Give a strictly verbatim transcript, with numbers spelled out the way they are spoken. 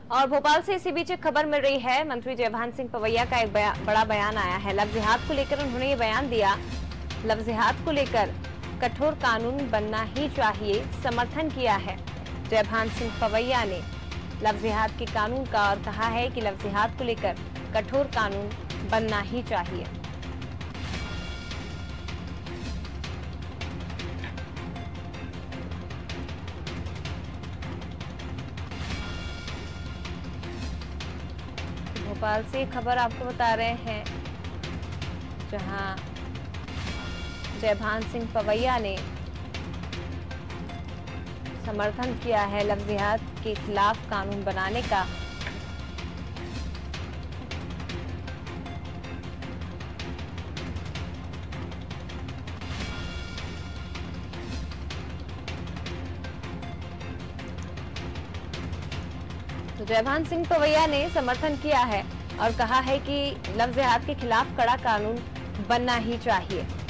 और भोपाल से इसी बीच एक खबर मिल रही है। मंत्री जयभान सिंह पवैया का एक बया, बड़ा बयान आया है। लव जिहाद को लेकर उन्होंने ये बयान दिया। लव जिहाद को लेकर कठोर कानून बनना ही चाहिए, समर्थन किया है जयभान सिंह पवैया ने लव जिहाद के कानून का और कहा है कि लव जिहाद को लेकर कठोर कानून बनना ही चाहिए। भोपाल से खबर आपको बता रहे हैं, जहां जयभान सिंह पवैया ने समर्थन किया है लव जिहाद के खिलाफ कानून बनाने का। तो जयभान सिंह पवैया ने समर्थन किया है और कहा है कि लव जिहाद के खिलाफ कड़ा कानून बनना ही चाहिए।